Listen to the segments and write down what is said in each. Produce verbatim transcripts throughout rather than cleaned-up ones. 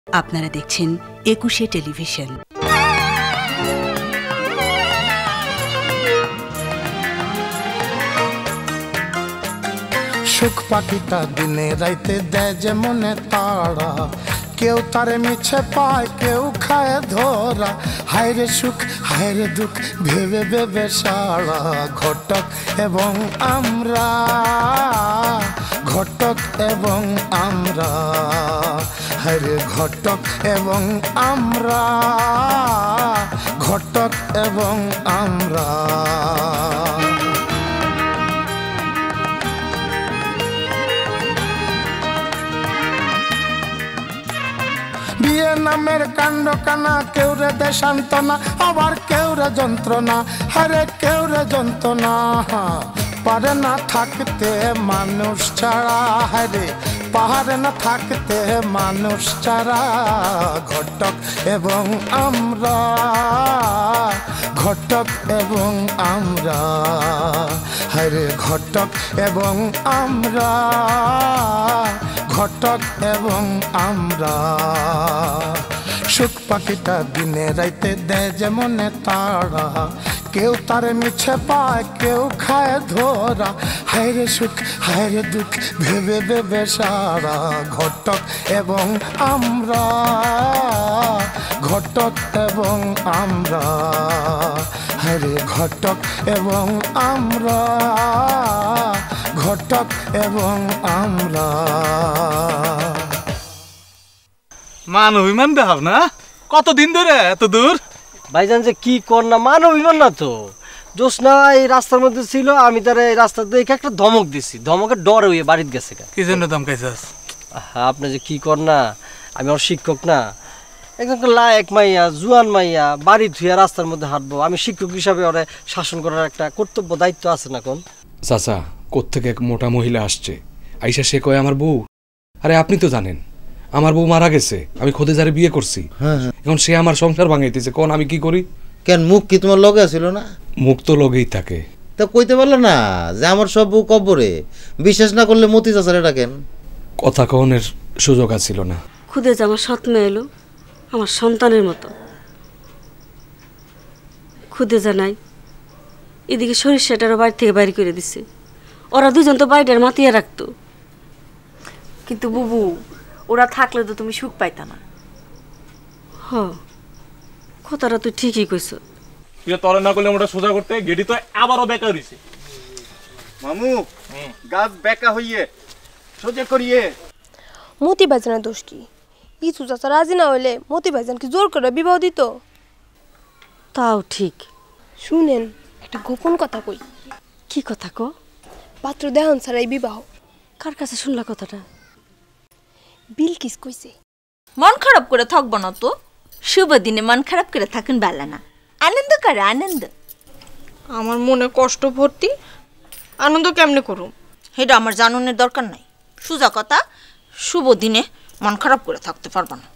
আপনারা দেখছেন একুশে টেলিভিশন। সুখ পাখিটা দিনে রাইতে দেয় যে মনে তারা, কেউ তারে মিছে পায় কেউ খায় ধরা। হায়রে সুখ হায়রে দুঃখ ভেবে ভেবে সারা। ঘটক এবং আমরা, ঘটক এবং আমরা, হায়রে ঘটক এবং আমরা, ঘটক এবং আমরা। বিয়ে নামের কাণ্ড কানা, কেউ রে দে সান্ত্বনা, আবার কেউ রে যন্ত্রণা। হারে কেউ রে যন্ত্রণা, পারে না থাকতে মানুষ ছাড়া। হারে পাহাড়ে না থাকতে মানুষ ছাড়া। ঘটক এবং আমরা, ঘটক এবং আমরা, হারে ঘটক এবং আমরা, ঘটক এবং আমরা। সুখ পাখিটা দিনে রাইতে দেয় যেমন তারা, কেউ তারে মিছে পায় কেউ খায় ধরা। হায়রে সুখ হায়রে দুঃখ ভেবে ভেবে সারা। ঘটক এবং আমরা, ঘটক এবং আমরা, হায়রে ঘটক এবং আমরা, ঘটক এবং আমরা। মান অভিমান দেখাব না কতদিন ধরে এত দূর? ভাইজান যে কি কর না, মান অভিমান না তো। জোসনা এই রাস্তার মধ্যে ছিল, আমি তার এই রাস্তা দেখে একটা ধমক দিছি, ধমকের ডর হয়ে বাড়িতে গেছে। কি জন্য ধমকাইছাস? হ্যাঁ আপনি যে কি কর না, আমি ওর শিক্ষক না, একদম লায়ক মাইয়া জুয়ান মাইয়া বাড়ি ধুইয়া রাস্তার মধ্যে হাঁটবো, আমি শিক্ষক হিসাবে ওরা শাসন করার একটা কর্তব্য দায়িত্ব আছে না কোন? চাচা কোত্থেকে এক মোটা মহিলা আসছে, আইসা সে কয় আমার বউ। আরে আপনি তো জানেন আমার বউ মারা গেছে, আমি খোদে যারে বিয়ে করছি। এখন সে আমার সংসার ভাঙাইতেছে, কোন আমি কি করি? কেন মুখ কি তোমার লগে ছিল না? মুখ তো লগেই থাকে। তা কইতে পারলো না যে আমার সব বউ কবরে? বিশ্বাস না করলে মতি চাচারে ডাকেন। কথা কহনের সুযোগ আছিল না। খুদে যে আমার সৎ মেয়ে এলো, আমার সন্তানের মতো। খুদে জানাই এদিকে সরিষাটারও বাড়ি থেকে বাইরে করে দিছে। ওরা দুজন তো বাড়িটার মাতিয়ে রাখতো। কিন্তু বুবু, ওরা থাকলে তো তুমি সুখ পাইতা না। হ, কথাটা তুই ঠিকই কইছ। তুই তরে না করলে ওটা সোজা করতে গেডি তো আবারও বেকা হইছে। মামু গাছ বেকা হইয়ে সোজা করিয়ে। মতি ভাইজানের দোষ কি? ইসু চাচা রাজি না হইলে মতি ভাইজান কি জোর করে বিবাহ দিত? তাও ঠিক। শুনেন একটা গোপন কথা কই। কি কথা ক? পাত্র দেহন ছাড়াই বিবাহ। কার কাছে শুনলা কথাটা? বিলকিস কইছে। মন খারাপ করে থাকবো না তো, শুভ দিনে মন খারাপ করে থাকেন বেলা না, আনন্দ করে আনন্দ। আমার মনে কষ্ট ভর্তি, আনন্দ কেমনে করুম? এটা আমার জানানোর দরকার নাই। সোজা কথা, শুভ দিনে মন খারাপ করে থাকতে পারবো না।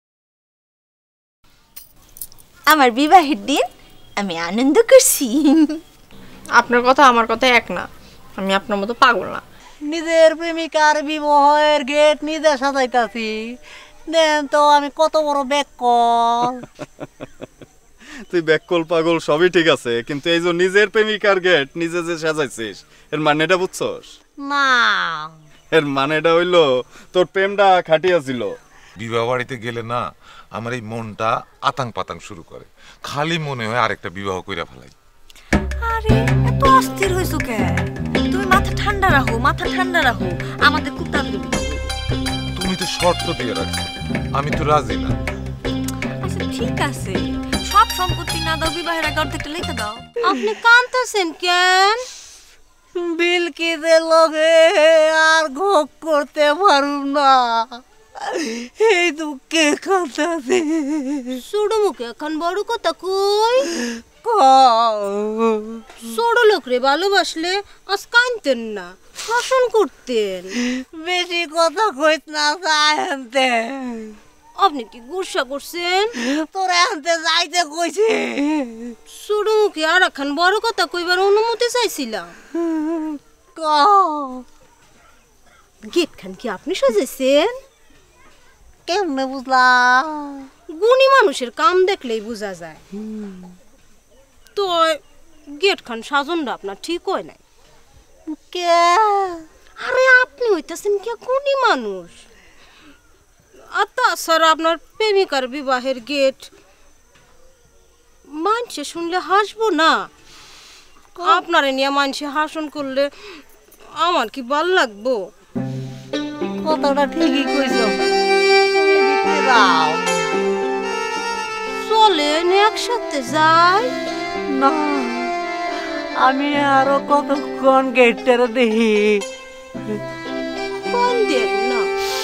আমার বিবাহের দিন আমি আনন্দ করছি। আপনার কথা আমার কথা এক না, আমি আপনার মতো পাগল না। নিজের প্রেমিকার বিবাহের গেট নিজে সাজাইতাছি, দেন তো আমি কত বড় ব্যাককল। তুই ব্যাককল পাগল সবই ঠিক আছে, কিন্তু এই যে নিজের প্রেমিকার গেট নিজে যে সাজাইছিস, এর মানেটা বুঝছস না? এর মানেটা হইলো তোর প্রেমটা খাটিয়া ছিল। বিবাহ বাড়িতে গেলে না আমার এই মনটা আতাং পাতাং শুরু করে, খালি মনে হয় আরেকটা বিবাহ কইরা ফেলাই। আরে এত অস্থির হইছো কে? তুমি মাথা ঠান্ডা রাখো, মাথা ঠান্ডা রাখো। আমাদের খুব তাড়াতাড়ি বিবাহ। তুমি তো শর্ত দিয়ে রাখছো, আমি তো রাজি না। আচ্ছা ঠিক আছে, সব সম্পত্তি না দাও, বিবাহের আগে অর্ধেকটা লিখে দাও। আপনি কাঁদতেছেন কেন? বিলকিসের লগে আর ঘোক করতে পারুম না, এই দুঃখে কাঁদতেছে। ছোট মুখে এখন বড় কথা কই। ছোট লোক রে ভালোবাসলে আজ কাঁদতেন না, শাসন করতেন। বেশি কথা কইত না, আনতে। আপনি কি গুসা করছেন? তোরে আনতে যাইতে কইছি। ছোট মুখে আর এখন বড় কথা কইবার অনুমতি চাইছিলাম। গেট খান কি আপনি সাজাইছেন? কেমনে বুঝলাম? গুণী মানুষের কাম দেখলেই বোঝা যায়। তো গেট খান সাজনটা আপনার ঠিক হয় নাই। কে? আরে আপনি হইতেছেন কে গুণী মানুষ। আর তাছাড়া আপনার প্রেমিকার বিবাহের গেট মানছে শুনলে হাসবো না? আপনারে নিয়ে মানছে হাসন করলে আমার কি ভাল লাগবো? কথাটা ঠিকই কইছো, তুমি ভিতরে যাও। চলেন একসাথে যাই। না, আমি আরো কতক্ষণ গেটটা দেখি। কোন দেখ না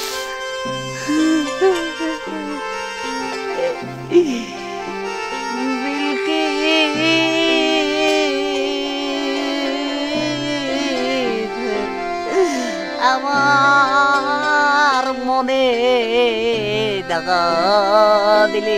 আমার মনে দাগা দিলে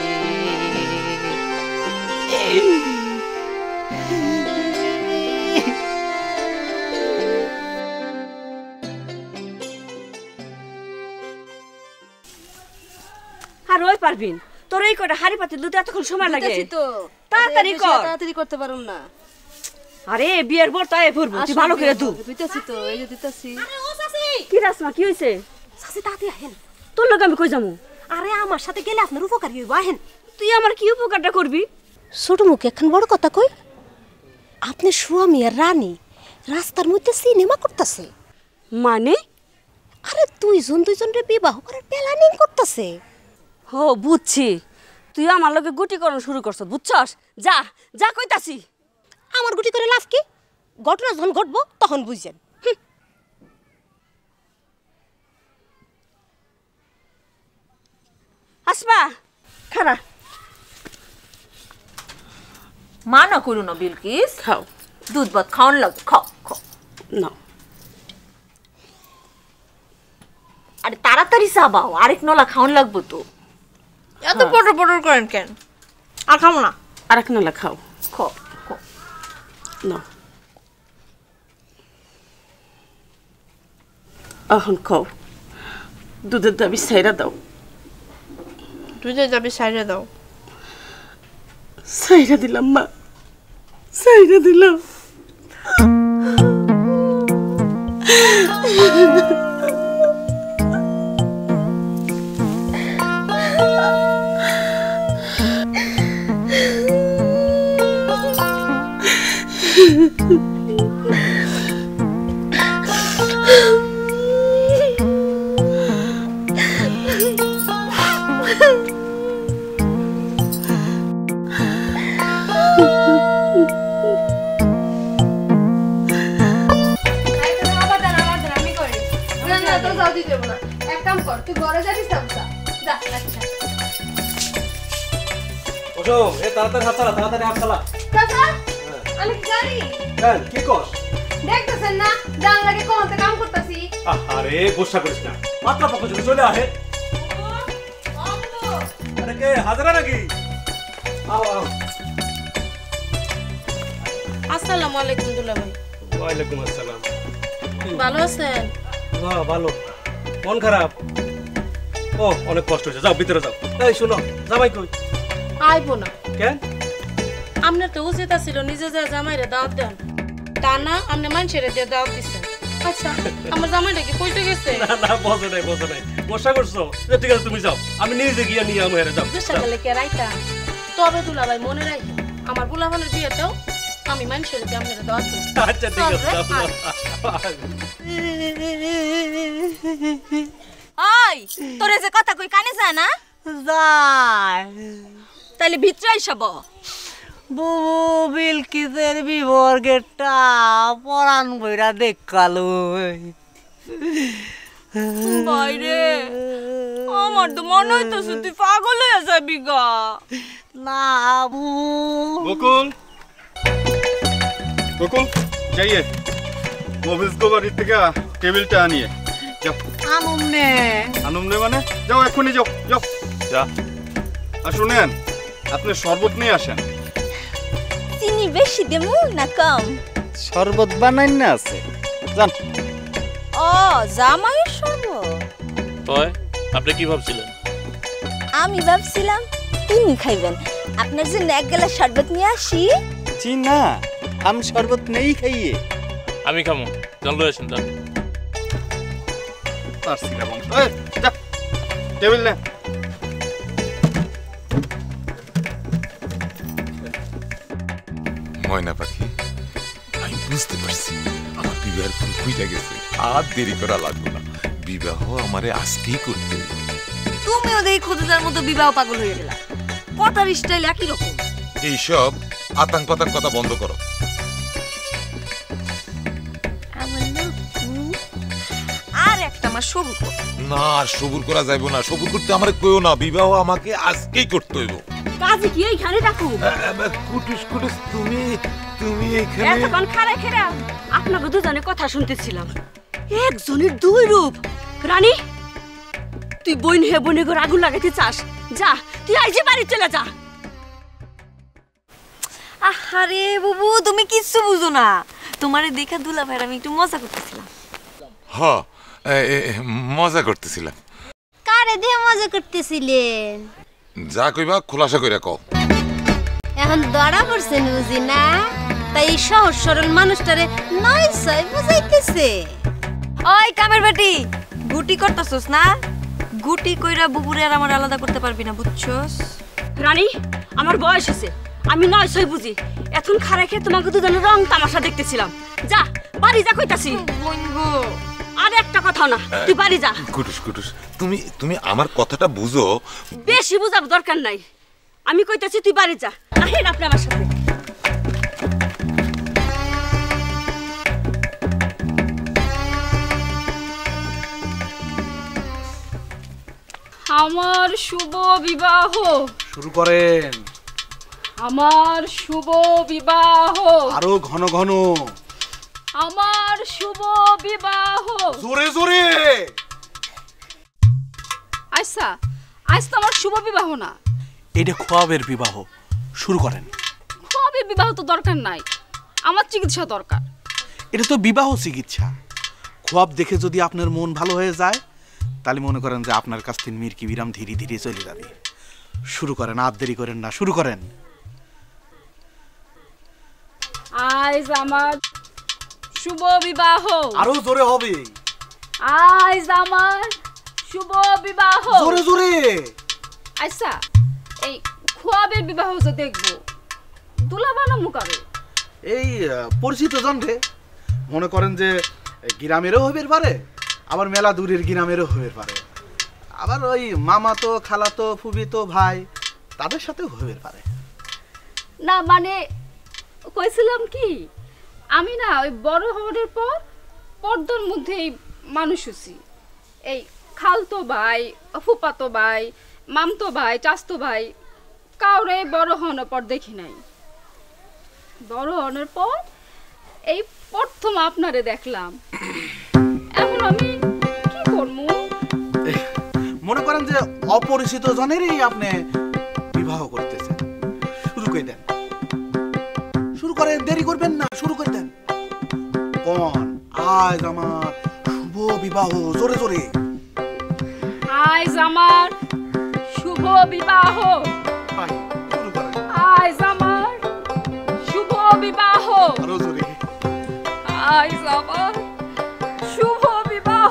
আর ওই পারবিন তোর এই কটা হাড়ি পাতে দুটো এতক্ষণ সময় লাগে তো তাড়াতাড়ি কর। তাড়াতাড়ি করতে পারুম না। আরে বিয়ের বর তাই ভরবো তুই ভালো করে দু দিতেছি তো এই যে দিতেছি। আরে ও সাসি কি রাসমা কি হইছে? সাসি তাড়াতাড়ি আহেন। তোর লগে আমি কই যামু? আরে আমার সাথে গেলে আপনার উপকারী হইব, আহেন। তুই আমার কি উপকারটা করবি? ছোট মুখে এখন বড় কথা কই। আপনি স্বামী আর রানী রাস্তার মধ্যে সিনেমা করতেছে। মানে? আরে দুইজন দুইজনের বিবাহ করার প্ল্যানিং করতেছে। হো বুঝছি, তুই আমার লগে গুটিকরণ শুরু করছ বুঝছস? যা যা কইতাছি। আমার গুটি করে লাভ কি? ঘটনা যখন ঘটবো তখন বুঝছেন। আসমা খারা মানা করু না বিলকিস, খাও দুধ ভাত খাওয়ান লাগবে, খাও খাও না। আরে তাড়াতাড়ি চাবাও, আরেক নলা খাওয়ান লাগবে তো। এত পটর পটর করেন কেন? আর খাবো না। আরেক নলা খাও খাও খাও না। এখন খাও, দুধের দাবি সাইরা দাও। দুধের দাবি সাইরা দাও। সাইরা দিলাম মা, সাইরা দিলাম। তাড়াতাড়ি হাত চালা, তাড়াতাড়ি হাত চালা। চাচা আমি জানি কেন কি কর? দেখতেছেন না জান লাগে কোনতে কাম করতেছি। আরে গোসা করিস না, মাত্র পক্ষ থেকে চলে আহে। আরে কে হাজারা নাকি? আও আও। আসসালামু আলাইকুম দুলা ভাই। ওয়ালাইকুম আসসালাম। ভালো আছেন? বাহ ভালো। মন খারাপ? ও অনেক কষ্ট হয়েছে, যাও ভিতরে যাও। এই শুনো, জামাই কই? আইবো না। কেন? আপনার তো উচিত ছিল নিজে যা জামাইরে দাওয়াত দেন, তা না আপনি মানুষের দিয়ে দাওয়াত দিচ্ছেন। আচ্ছা আমার জামাইটা কি কইতে গেছে? না না বসে নাই বসে নাই, গোসা করছো? ঠিক আছে তুমি যাও, আমি নিজে গিয়ে নিয়ে আমি হেরে যাও। দুসা গেলে কে রাইতা? তবে দুলা ভাই মনে রাখি আমার বুলাভানের বিয়েতেও আমি মানুষের দিয়ে আপনার দাওয়াত দেব। আচ্ছা ঠিক আছে। ওই তোরে যে কথা কই কানে যায় না? যায়। তাইলে ভিতরে আইসাব। বুবু বিলকিসের বিবর গেটটা পরান বইরা দেখালো। বাইরে আমার তো মনে হইতেছে তুই পাগল হয়ে যাবি গা। না বু বকুল বকুল যাইয়ে মফিজ গো বাড়ি থেকে টেবিলটা আনিয়ে যাও। আনুম নে আনুম নে মানে যাও এক্ষুনি যাও যাও যা। আর শুনেন আপনি শরবত নিয়ে আসেন। চিনি বেশি দেবো না কম? শরবত বানাই না আছে জান। ও জামাইয়ের শরবত? তয় আপনি কি ভাবছিলেন? আমি ভাবছিলাম তিনি খাইবেন। আপনার জন্য এক গ্লাস শরবত নিয়ে আসি। জি না, আমি শরবত নেই খাইয়ে। আমি খামো, জল লয়ে আসেন যান। পারছি না বংশ। এই যা, টেবিল নে। ময়না পাখি, আমি বুঝতে পারছি আমার বিবাহের ফুল ফুইটা গেছে। আর দেরি করা লাগবে না, বিবাহ আমারে আজকেই করতে হবে। তুমিও দেখি খোঁজার মতো বিবাহ পাগল হয়ে গেলা। কথার স্টাইল একই রকম। এইসব আতাং পাতাং কথা বন্ধ করো। আর একটা মাস সবুর কর। না, আর সবুর করা যাইব না। সবুর করতে আমারে কইও না, বিবাহ আমাকে আজকেই করতে হইব। কাজে কি এইখানে রাখো? কুটুস কুটুস, তুমি তুমি এখানে এতক্ষণ খাড়া খেরা আপনাকে দুজনে কথা শুনতেছিলাম। একজনের দুই রূপ। রানী, তুই বইন হে বনে করে আগুন লাগাতে চাস? যা, তুই আইজে বাড়ি চলে যা। আহারে বুবু, তুমি কিচ্ছু বুঝো না। তোমারে দেখা দুলা ভাইয়ের আমি একটু মজা করতেছিলাম। হ, মজা করতেছিলাম। কারে দিয়ে মজা করতেছিলেন? যা কইবা খোলাসা কইরা কও। এখন ধরা পড়ছেন বুঝি না, তাই সহজ সরল মানুষটারে নয় ছয় বুঝাইতেছে। ওই কামের বেটি, গুটি করতেছস না? গুটি কইরা বুবুরে আর আমার আলাদা করতে পারবি না, বুঝছস? রানী, আমার বয়স হয়েছে, আমি নয় ছয় বুঝি। এখন খাড়া খেয়ে তোমাকে দুজনের রং তামাশা দেখতেছিলাম। যা, বাড়ি যা কইতাছি। বইনগো, আর একটা কথা না, তুই বাড়ি যা। কুটুস কুটুস, তুমি তুমি আমার কথাটা বুঝো। বেশি বুঝার দরকার নাই, আমি কইতাছি তুই বাড়ি যা। আহেন আপনি আমার সাথে। আমার শুভ বিবাহ শুরু করেন। আমার শুভ বিবাহ আরো ঘন ঘন। আমার শুভ বিবাহ জোরে জোরে। আচ্ছা, আজ তো আমার শুভ বিবাহ না, এটা খোয়াবের বিবাহ। শুরু করেন। খোয়াবের বিবাহ তো দরকার নাই, আমার চিকিৎসা দরকার। এটা তো বিবাহ চিকিৎসা। খোয়াব দেখে যদি আপনার মন ভালো হয়ে যায়, তাহলে মনে করেন যে আপনার কাছ থেকে মির্কি বিরাম ধীরে ধীরে চলে যাবে। শুরু করেন, আর দেরি করেন না, শুরু করেন। আজ আমার শুভ বিবাহ। আরো জোরে হবে। আজ আমার শুভ বিবাহ। জোরে জোরে। আচ্ছা, এই খোয়াবের বিবাহ যে দেখবো, দুলা বানামু কারে? এই পরিচিত জন রে। মনে করেন যে গ্রামেরও হইবে পারে, আবার মেলা দূরের গ্রামেরও হইবে পারে, আবার ওই মামা তো খালা তো ফুবি তো ভাই, তাদের সাথেও হইবে পারে। না মানে কইছিলাম কি, আমি না ওই বড় হওয়ার পর পর্দার মধ্যেই মানুষ হচ্ছি। এই খালতো ভাই, ফুপাতো ভাই, মামতো ভাই, চাচতো ভাই কাউরে বড় হওয়ার পর দেখি নাই। বড় হওয়ার পর এই প্রথম আপনারে দেখলাম। এখন আমি কি করবো? মনে করেন যে অপরিচিত জনেরই আপনি বিবাহ করতেছেন। শুরু করে দেন, শুরু করেন, দেরি করবেন না, শুরু করে দেন। কোন আজ আমার শুভ বিবাহ। জোরে জোরে। আজ আমার শুভ বিবাহ। আজ আমার শুভ বিবাহ। আরো জোরে। আজ আমার শুভ বিবাহ।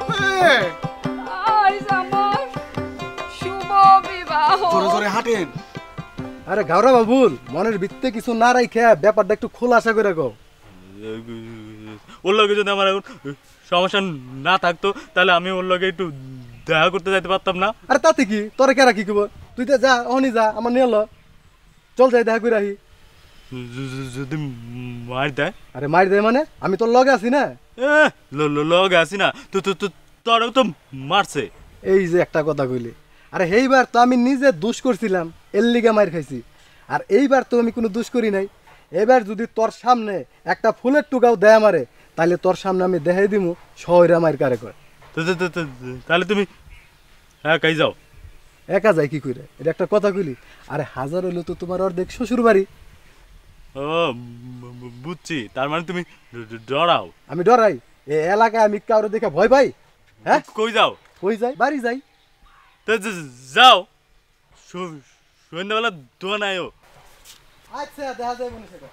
আজ আমার শুভ বিবাহ। জোরে জোরে হাঁটেন। আরে গাওরা বাবুল, মনের ভিতরে কিছু না রাইখে ব্যাপারটা একটু খোলাসা করে কও। ওর লগে যদি আমার এখন সমস্যা না থাকতো, তাহলে আমি ওর লগে একটু দেখা করতে যাইতে পারতাম না? আরে তাতে কি, তোরে কেরা কি কব? তুই তো যা, অনি যা, আমার নিয়ে ল, চল যাই দেখা করে আহি। যদি মার দেয়? আরে মার দেয় মানে? আমি তোর লগে আছি না। লগে আছি না তো, তোরও তো মারছে। এই যে একটা কথা কইলি, আরে এইবার তো আমি নিজে দোষ করছিলাম, এর লিগে মার খাইছি। আর এইবার তো আমি কোনো দোষ করি নাই। এবার যদি তোর সামনে একটা ফুলের টুকাও দেয় আমারে, তাহলে তোর সামনে আমি দেখাই দিমু শহরে মার কারে কয়। তাহলে তুমি একাই যাও। একা যাই কি করে? এটা একটা কথা কইলি। আরে হাজার হইলো তো তোমার অর্ধেক শ্বশুর বাড়ি। ও বুঝছি, তার মানে তুমি ডরাও। আমি ডরাই? এ এলাকায় আমি কাউরে দেখে ভয় পাই? হ্যাঁ, কই যাও? কই যাই? বাড়ি যাই। তো যাও সন্ধ্যাবেলা দোয়া নাইও। আচ্ছা দেখা যায় মনে সেটা।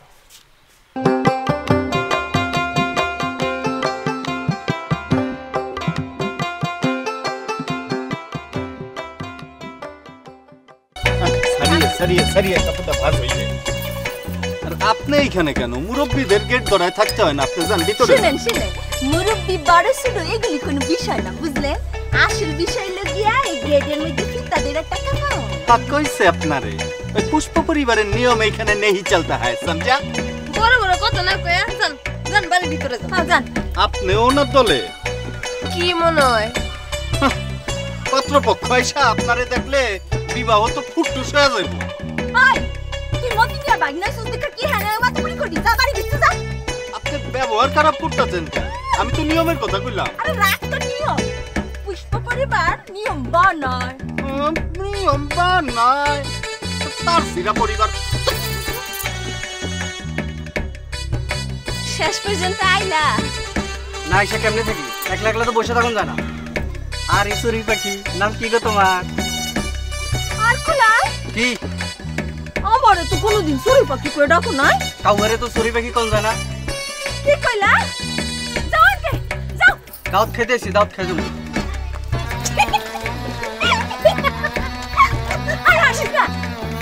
সারিয়ে সারিয়ে কাপড়টা ভাঁজ হইছে। আর আপনি এইখানে কেন? মুরব্বীদের গেট ধরায় থাকতে হয় না? আপনি যান ভিতরে। শুনেন শুনেন, মুরব্বী বড় ছোট এগুলি কোনো বিষয় না, বুঝলেন? আসল বিষয় হলো গিয়া এই গেটের মধ্যে ফিতাদের টাকা পাও। কাক কইছে আপনারে? ওই পুষ্প পরিবারের নিয়ম এইখানে নেই চলতা হয়, সমঝা? বড় বড় কথা না কয়া, যান যান বাড়ির ভিতরে যান। হ্যাঁ যান। আপনি ওনার দলে? কি মনে হয়? পাত্রপক্ষ আইসা আপনারে দেখলে বিবাহ তো ফুটটুস হয়ে যাইব। ভাই তুই মতি দিয়া বাগনা সুস্তিকা কি হানা মাথা পুরি করি, যা বাড়ি ভিতরে যা। আপনি ব্যবহার খারাপ করতেছেন কেন? আমি তো নিয়মের কথা কইলাম। আরে রাখ তো নিয়ম। পুষ্প পরিবার নিয়ম বানায়। নিয়ম বানায় তার সিরা পরিবার। শেষ পর্যন্ত আইলা না, এসে কেমনে থাকি? একলা একলা তো বসে থাকুন জানা। আর এই চড়ুই পাখি নাম কি গো তোমার? আর কুলাল কি আমারে তো কোনোদিন চড়ুই পাখি কই ডাকো নাই। কাউরে তো চড়ুই পাখি কোন জানা? কি কইলা? যাও কে যাও। দাউদ খেতেছি, দাউদ খেয়ে যাবো। আর আসিস না।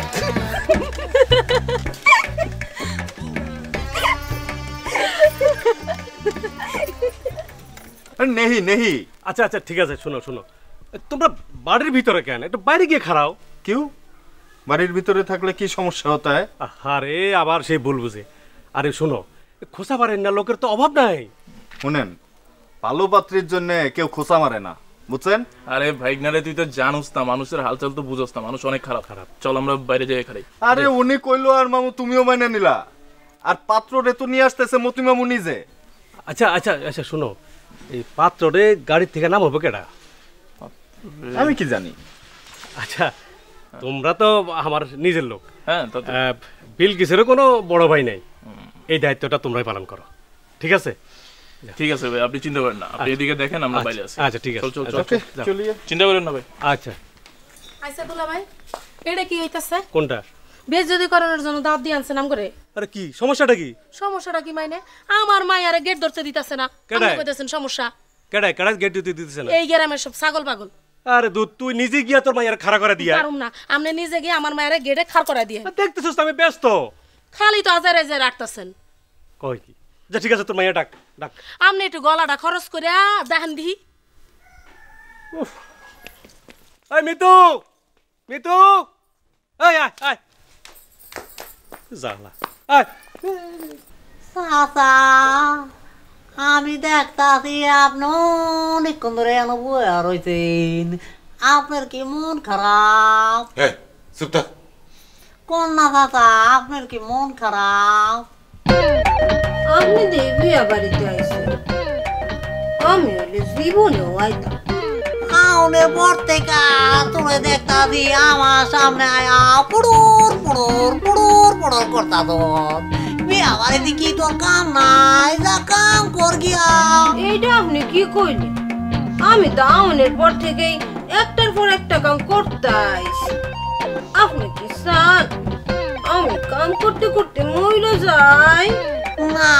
নেহি নেহি। আচ্ছা আচ্ছা ঠিক আছে, শোনো শোনো, তোমরা বাড়ির ভিতরে কেন? একটু বাইরে গিয়ে খাড়াও। কেউ বাড়ির ভিতরে থাকলে কি সমস্যা হতে হয়? আরে আবার সেই ভুল বুঝে। আরে শোনো, খোসা পারেন না, লোকের তো অভাব নাই। শুনেন, ভালো পাত্রীর জন্য কেউ খোসা মারে না, বুঝছেন? আরে ভাইগনারে তুই তো জানোস না, মানুষের হালচাল তো বুঝোস না, মানুষ অনেক খারাপ খারাপ। চল আমরা বাইরে যাই খাই। আরে উনি কইলো আর মামু তুমিও মাইনে নিলা। আর পাত্ররে তো নিয়ে আসতেছে মতি মামু নিজে। আচ্ছা আচ্ছা আচ্ছা শোনো, এই পাত্ররে গাড়ির থেকে নামাবো কেডা? আমি কি জানি। আচ্ছা তোমরা তো আমার নিজের লোক। হ্যাঁ, বিলকিসেরও কোনো বড় ভাই নাই, এই দায়িত্বটা তোমরাই পালন করো, ঠিক আছে? ঠিক আছে ভাই, আপনি চিন্তা করেন না, আপনি এদিকে দেখেন, আমরা বাইরে আছি। আচ্ছা ঠিক আছে, চল চল চল চলিয়ে, চিন্তা করেন না ভাই। আচ্ছা আচ্ছা দুলা ভাই, এটা কি হইতাছে? কোনটা? বেশ যদি করানোর জন্য দাওয়াত দিয়ে আনছে নাম করে। আরে কি সমস্যাটা? কি সমস্যাটা কি মাইনে? আমার মায়ারে গেট ধরতে দিতাছে না, আপনি কইতাছেন সমস্যা। কেডা কেডা গেট দিতে দিতেছে না? এই গ্রামের সব ছাগল পাগল। আরে দুধ, তুই নিজে গিয়া তোর মায়ের খাড়া করে দিয়া। পারুম না, আপনি নিজে গিয়ে আমার মায়ের গেটে খাড় করে দিয়ে। দেখতেছস আমি ব্যস্ত, খালি তো আজারে আজারে রাখতাছেন। কই কি? যা ঠিক আছে, তোর মাইয়া ডাক ডাক। আপনি একটু গলাটা খরচ করে দেখেন দি। এই মিতু, মিতু, এই আয় আয় জালা আয়। চাচা, আমি দেখতাছি আপনি অনেকক্ষণ ধরে এনে বয়া রয়েছেন, আপনার কি মন খারাপ? চুপ থাক। কোন না চাচা, আপনার কি মন খারাপ? আপনি দেবিয়া বাড়িতে আইসেন, আমি হলে জীবনেও আইতাম। আউনে পর থেকে তুমি দেখতাছি আমার সামনে আয়া পুড়ুর পুড়ুর পুড়ুর পুড়ুর করতা তো। বিয়া বাড়িতে কি তোর কাম নাই? যা কাম কর গিয়া। এইটা আপনি কি কইলেন? আমি তো আমনের পর থেকেই একটার পর একটা কাম করতে আইছি। আপনি কি চান আমি কাম করতে করতে মইরা যাই? না,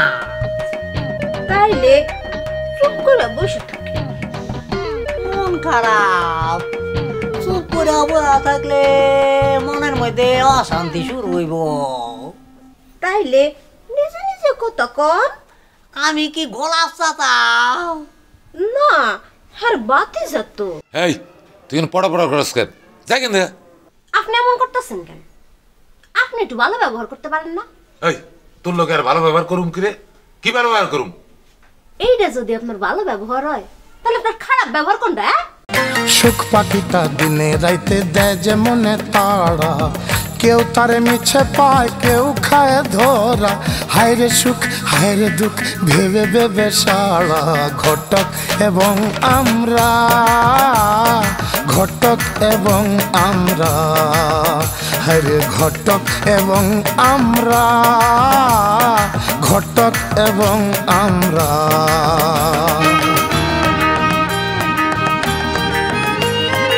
তাইলে চুপ করে বসে থাকি। মন খারাপ, চুপ করে বসে থাকলে মনের মধ্যে অশান্তি শুরু হইব। তাইলে নিজে নিজে কথা কন। আমি কি গোলাপ চাচা? না, আর বাতি যাত। এই তুই পড়া পড়া করস কেন? যাই কেন? আপনি এমন করতেছেন কেন? আপনি একটু ভালো ব্যবহার করতে পারেন না? এই তোর লোক আর ভালো ব্যবহার করুম কি রে? কি ভালো ব্যবহার করুম? এইটা যদি আপনার ভালো ব্যবহার হয়, তাহলে আপনার খারাপ ব্যবহার কোনটা? সুখ পাখিটা দিনে রাইতে দেয় যে মনে তারা, কেউ তারে মিছে পায়, কেউ খায় ধরা। হায় রে সুখ, হায় রে দুঃখ, ভেবে ভেবে সারা। ঘটক এবং আমরা, ঘটক এবং আমরা, হায় রে ঘটক এবং আমরা, ঘটক এবং আমরা।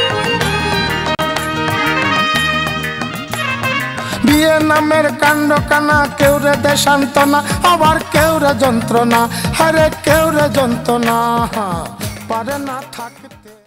নামের কাণ্ড কানা কেউ রে দেশান্তনা আবার কেউ রে যন্ত্রণা হরে কেউ রে যন্ত্রণা পারে না থাকতে